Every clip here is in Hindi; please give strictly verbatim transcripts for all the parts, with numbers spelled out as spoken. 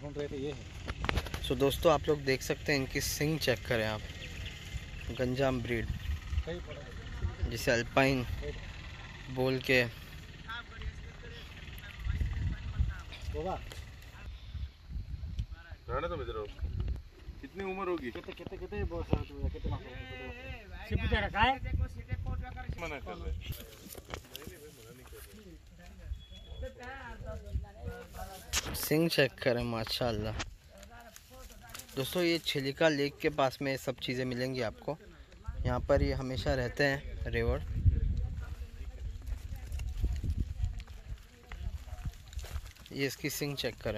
ढूंढ रहे थे ये है। सो so, दोस्तों आप लोग देख सकते हैं इनकी सिंग चेक करें आप। गंजाम ब्रीड जिसे अल्पाइन बोल के। कितनी उम्र होगी? कितने कितने कितने बहुत सारे कितने मना कर रहे। सिंग चेक करें माशाल्लाह। दोस्तों ये छिलिका लेक के पास में सब चीज़ें मिलेंगी आपको। यहाँ पर ये हमेशा रहते हैं रेवर। ये इसकी सिंग चेक करें।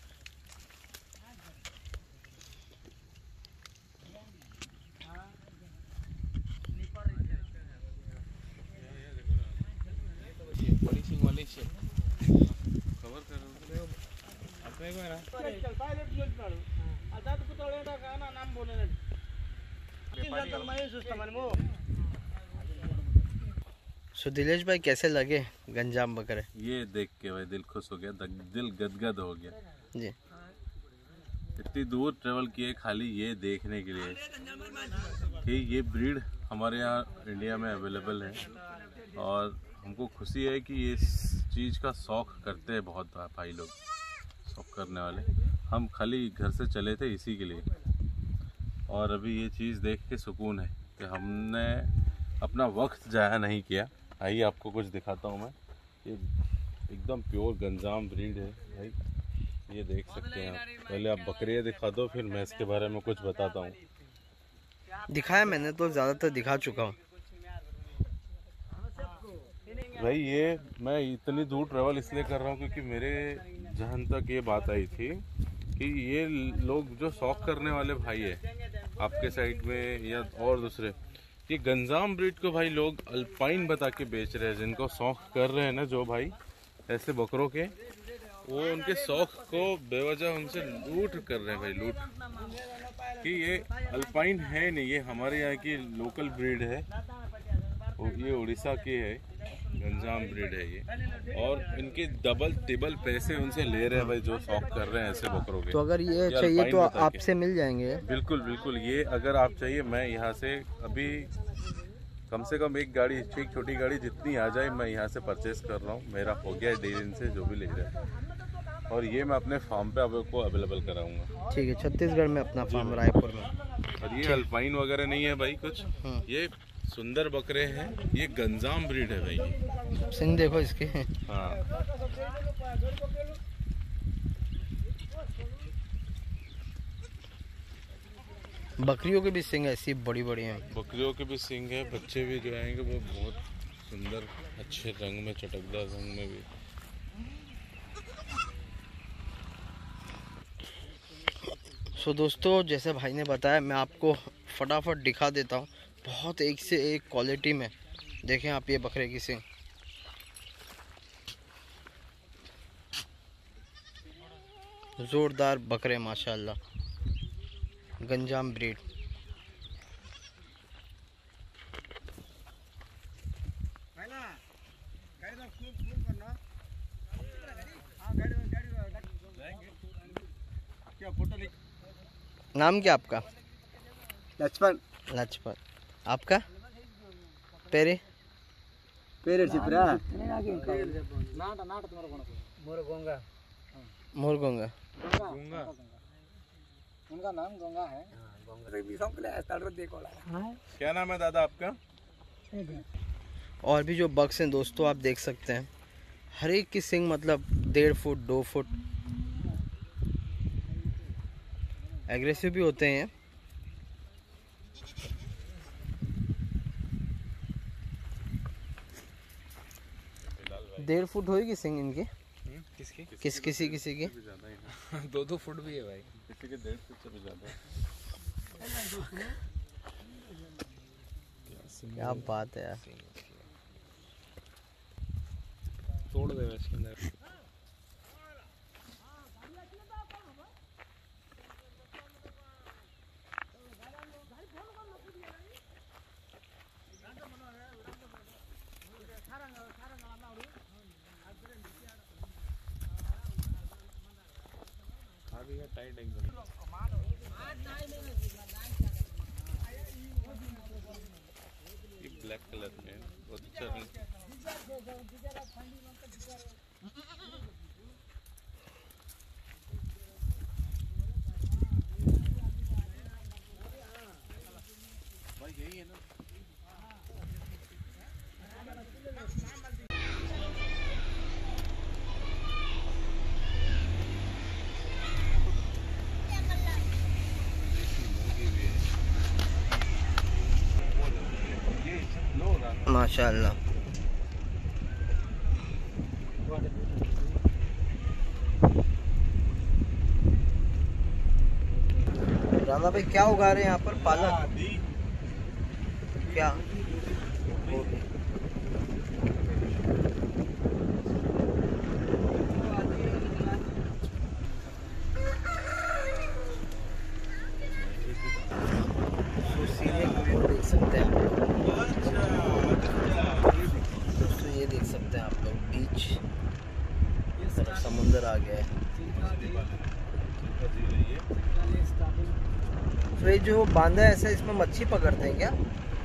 बड़ी सिंग वाली से कवर कर रहे हो अपने को है ना चल पायलट यूज मारो आजाद को तोड़े का गाना नाम बोलने नहीं चल मैं सुस्त मन मो। सो दिलेश भाई कैसे लगे गंजाम बकरे? ये देख के भाई दिल खुश हो गया, दिल गदगद हो गया जी। इतनी दूर ट्रेवल किए खाली ये देखने के लिए कि ये ब्रीड हमारे यहाँ इंडिया में अवेलेबल है। और हमको खुशी है कि ये इस चीज़ का शौक़ करते हैं बहुत भाई लोग, शौक़ करने वाले। हम खाली घर से चले थे इसी के लिए, और अभी ये चीज़ देख के सुकून है कि हमने अपना वक्त ज़ाया नहीं किया। आइए आपको कुछ दिखाता हूँ मैं। ये एकदम प्योर गंजाम ब्रीड है भाई, ये देख सकते हैं आप। पहले आप बकरियाँ दिखा दो, फिर मैं इसके बारे में कुछ बताता हूँ। दिखाया मैंने तो ज़्यादातर दिखा चुका हूँ भाई। ये मैं इतनी दूर ट्रैवल इसलिए कर रहा हूँ क्योंकि मेरे जहन तक ये बात आई थी कि ये लोग जो शौक करने वाले भाई है आपके साइड में या और दूसरे, ये गंजाम ब्रीड को भाई लोग अल्पाइन बता के बेच रहे हैं। जिनको शौक कर रहे हैं ना जो भाई ऐसे बकरों के, वो उनके शौक को बेवजह उनसे लूट कर रहे हैं भाई, लूट। कि ये अल्पाइन है नहीं, ये हमारे यहाँ की लोकल ब्रीड है। ये उड़ीसा की है, गंजाम ब्रीड है ये। और इनके डबल टिबल पैसे उनसे ले रहे हैं भाई जो शौक कर रहे हैं ऐसे बकरों के। तो अगर ये चाहिए तो आपसे मिल जाएंगे? बिल्कुल बिल्कुल। ये अगर आप चाहिए, मैं यहाँ से अभी कम से कम एक गाड़ी, ठीक छोटी गाड़ी जितनी आ जाए मैं यहाँ से परचेस कर रहा हूँ। मेरा हो गया डील से जो भी ले रहे हैं, और ये मैं अपने फार्म पे आपको अवेलेबल कराऊंगा। ठीक है, छत्तीसगढ़ में अपना फार्म, रायपुर में। और ये अल्पाइन वगैरह नहीं है भाई कुछ, ये सुंदर बकरे हैं। ये गंजाम ब्रीड है भाई। सिंग देखो इसके। हाँ, बकरियों के भी सिंग ऐसी बड़ी बड़ी हैं। बकरियों के भी सिंग है। बच्चे भी जो आएंगे वो बहुत सुंदर अच्छे रंग में, चटकदार रंग में भी। सो दोस्तों जैसे भाई ने बताया, मैं आपको फटाफट दिखा देता हूँ। बहुत एक से एक क्वालिटी में। देखें आप ये बकरे की सिंग, जोरदार बकरे माशाल्लाह, गंजाम ब्रीड। नाम क्या आपका? लक्ष्मण। लक्ष्मण। आपका? पेरे पेरे चित्रा नाट नाट तुम्हारा कौन है? मोर गोंगा। मोर गोंगा। गोंगा उनका नाम गोंगा है। गोंगा भी सब ले स्टार्टर देखो ला। क्या नाम है दादा आपका? और भी जो बक्स हैं दोस्तों आप देख सकते हैं, हर एक की सिंग मतलब डेढ़ फुट दो फुट एग्रेसिव भी होते हैं। डेढ़ फुट होगी सिंग इनकी। किसकी? किस किसी किसी की दो दो फुट भी है भाई, किसी के डेढ़ फुट से भी ज्यादा। क्या बात है यार। तोड़ दे इसके अंदर। भी है टाइट एकदम। ये ब्लैक कलर में बहुत अच्छा है। भाई यही है ना। माशाल्लाह। राना भाई क्या उगा रहे हैं यहाँ पर? पालक क्या? देख सकते हैं दोस्तों, ये देख सकते हैं आप लोग बीच, समुंदर आ गया है। तो ये जो बांधा है ऐसा, इसमें मच्छी पकड़ते हैं क्या?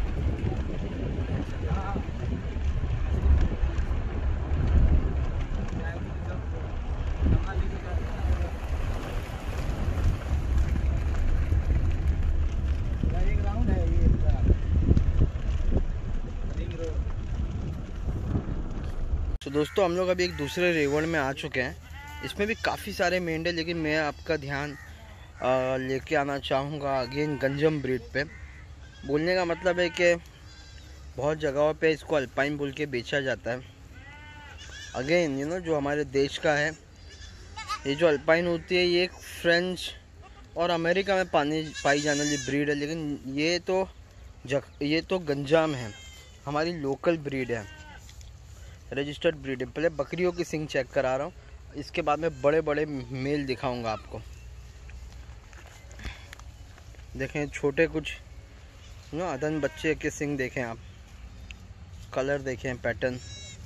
तो दोस्तों हम लोग अभी एक दूसरे रेवड़ में आ चुके हैं। इसमें भी काफ़ी सारे मेंढे, लेकिन मैं आपका ध्यान लेके आना चाहूँगा अगेन गंजम ब्रीड पे। बोलने का मतलब है कि बहुत जगहों पे इसको अल्पाइन बोल के बेचा जाता है। अगेन यू नो जो हमारे देश का है, ये जो अल्पाइन होती है ये एक फ्रेंच और अमेरिका में पानी पाई जाने वाली ब्रीड है, लेकिन ये तो जग ये तो गंजाम है, हमारी लोकल ब्रीड है, रजिस्टर्ड ब्रीड है। पहले बकरियों की सिंग चेक करा रहा हूँ, इसके बाद में बड़े बड़े मेल दिखाऊंगा आपको। देखें छोटे कुछ नो अदन बच्चे के सिंग देखें आप, कलर देखें, पैटर्न,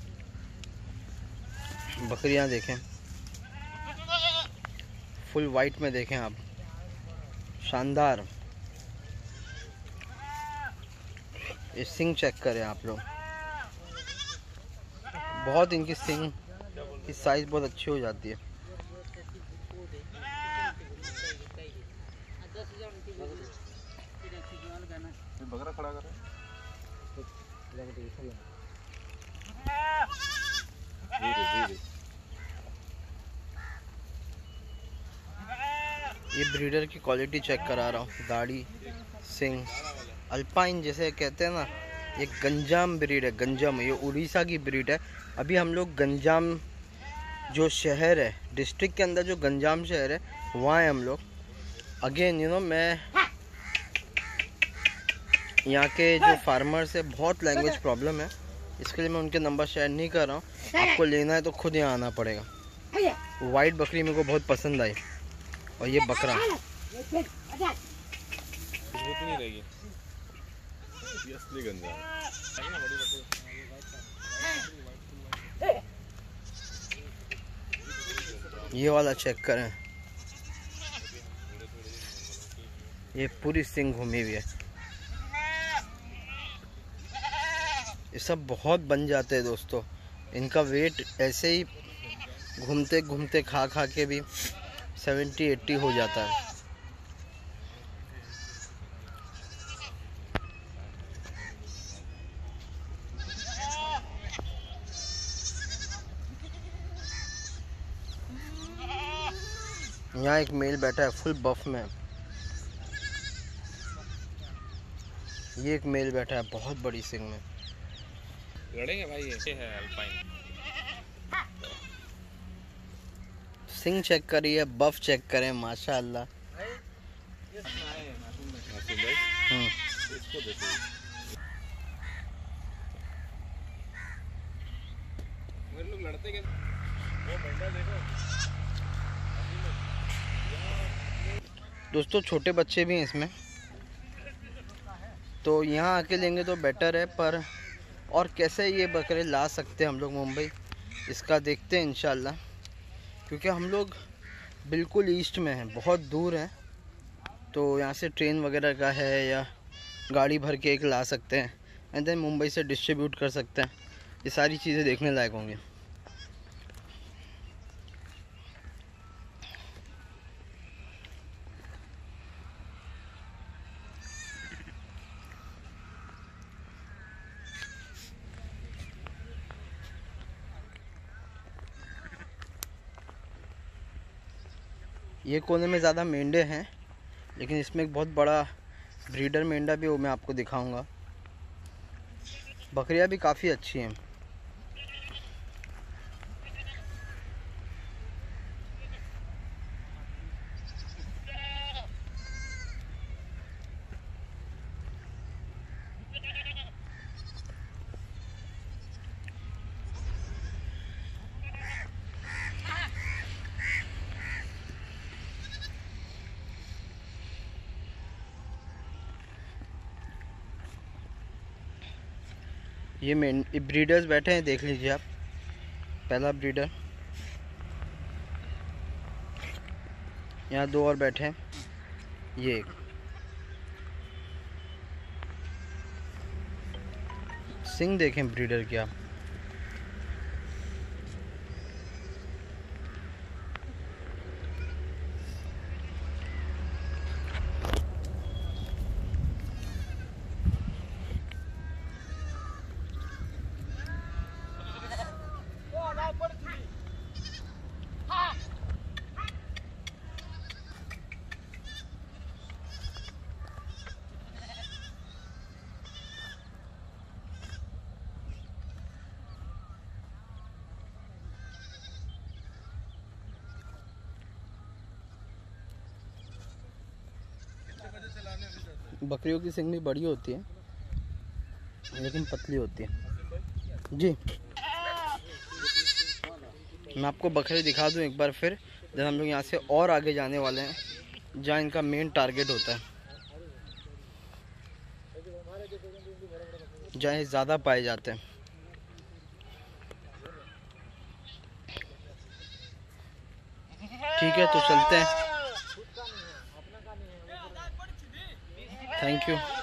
बकरियां देखें फुल वाइट में देखें आप, शानदार। ये सिंग चेक करें आप लोग, बहुत इनकी सिंग की साइज बहुत अच्छी हो जाती है। बकरा खड़ा कर ये ब्रीडर की क्वालिटी चेक करा रहा हूँ, दाढ़ी, सिंग, अल्पाइन जैसे कहते हैं ना, ये गंजाम ब्रीड है, गंजाम। ये उड़ीसा की ब्रीड है। अभी हम लोग गंजाम जो शहर है, डिस्ट्रिक्ट के अंदर जो गंजाम शहर है, वहाँ है हम लोग। अगेन यू नो मैं यहाँ के जो फार्मर्स है, बहुत लैंग्वेज प्रॉब्लम है, इसके लिए मैं उनके नंबर शेयर नहीं कर रहा हूँ। आपको लेना है तो खुद यहाँ आना पड़ेगा। वाइट बकरी मेरे को बहुत पसंद आई, और ये बकरा नहीं रहेगी, ये असली गंजा है। ये वाला चेक करें, ये पूरी सिंग घूमी हुई है। ये सब बहुत बन जाते हैं दोस्तों, इनका वेट ऐसे ही घूमते घूमते खा खा के भी सेवेंटी एट्टी हो जाता है। यहाँ एक मेल बैठा है फुल बफ में, ये एक मेल बैठा है बहुत बड़ी सिंग में। लड़ेंगे भाई, ये है अल्पाइन। सिंग चेक करिए, बफ चेक करें, माशाअल्लाह। हम्म इसको देखो, मेरे लोग लड़ते कैसे? वो बंदा देखो दोस्तों, छोटे बच्चे भी हैं इसमें, तो यहाँ आके लेंगे तो बेटर है। पर और कैसे ये बकरे ला सकते हैं हम लोग मुंबई, इसका देखते हैं इंशाल्लाह, क्योंकि हम लोग बिल्कुल ईस्ट में है, बहुत दूर है। तो यहाँ से ट्रेन वगैरह का है या गाड़ी भर के एक ला सकते हैं एंड देन मुंबई से डिस्ट्रीब्यूट कर सकते हैं। ये सारी चीज़ें देखने लायक होंगी। ये कोने में ज़्यादा मेंढे हैं, लेकिन इसमें एक बहुत बड़ा ब्रीडर मेंढा भी, वो मैं आपको दिखाऊंगा। बकरियां भी काफ़ी अच्छी हैं। ये मेन ब्रीडर्स बैठे हैं, देख लीजिए आप। पहला ब्रीडर, यहाँ दो और बैठे हैं। ये एक सिंग देखें ब्रीडर की आप। बकरियों की सिंग भी बड़ी होती है, लेकिन पतली होती है। जी, मैं आपको बकरे दिखा दूं एक बार फिर। जब हम लोग यहाँ से और आगे जाने वाले हैं, जहाँ इनका मेन टारगेट होता है, जहाँ ये ज़्यादा पाए जाते हैं। ठीक है, तो चलते हैं। Thank you.